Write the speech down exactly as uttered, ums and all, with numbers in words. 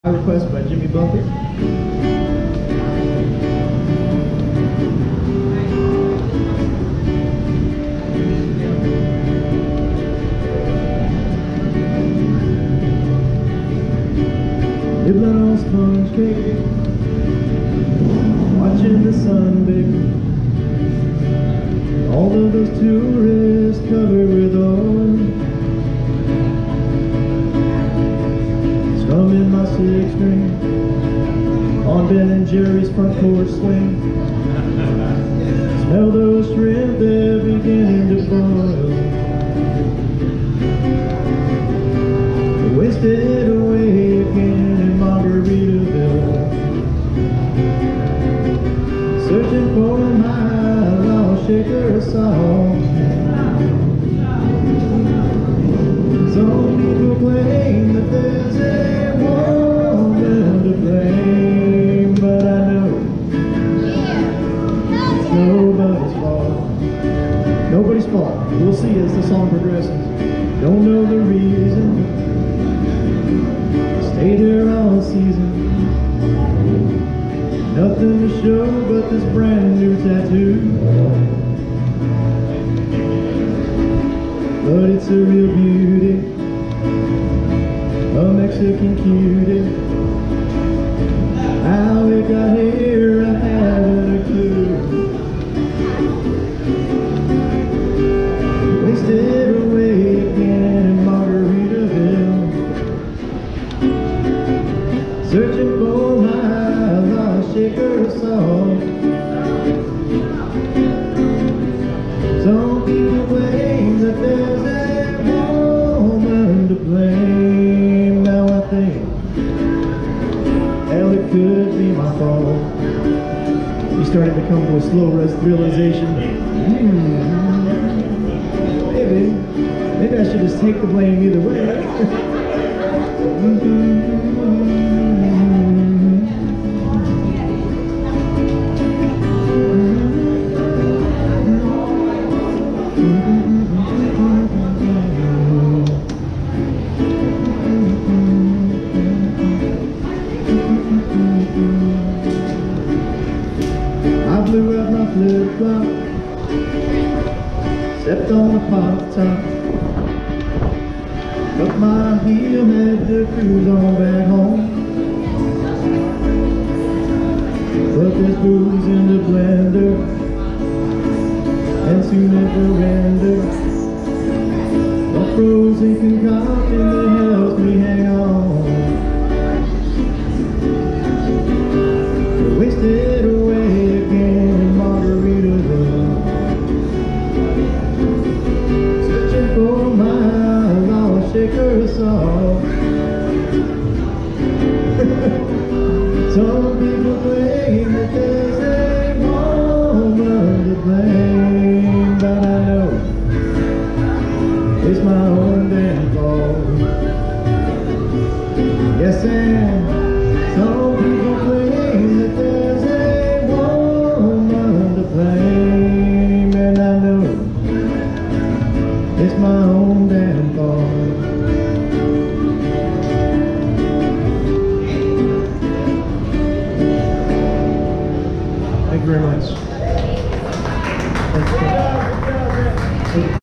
Request by Jimmy Buffett. Nibbling on sponge cake, watching the sun bake. All of those tourists covered with oil, strumming my six string on Ben and Jerry's front porch swing. Smell those shrimp, they're beginning to boil. Wasted away again in Margaritaville, searching for my lost shaker song. Some people claim that there's a woman to blame, but I know it's nobody's fault. Nobody's fault. We'll see as the song progresses. Don't know the reason. Stayed here all season. Nothing to show but this brand new tattoo. But it's a real beauty, a Mexican cutie. How it got here, I haven't a clue. Wasted away again in Margaritaville, searching for my lost shaker song. Some people claim that there's a woman to blame. Now I think, hell, it could be my fault. You started to come to a slow realization. Hmm, maybe, maybe I should just take the blame either way. I blew up my flip-flop, stepped on a pop-top, but my heel had to cruise on back home. But there's booze in the blender, and soon at the render, a frozen concoction that helps me hang on. Wasted away again in Margaritaville, searching for my lost shaker song. Some people claim that there's a woman to blame, but I know it's my own damn fault. Yes, and some people claim that there's a woman to blame, and I know it's my own damn fault. Thank you very much. Thank you.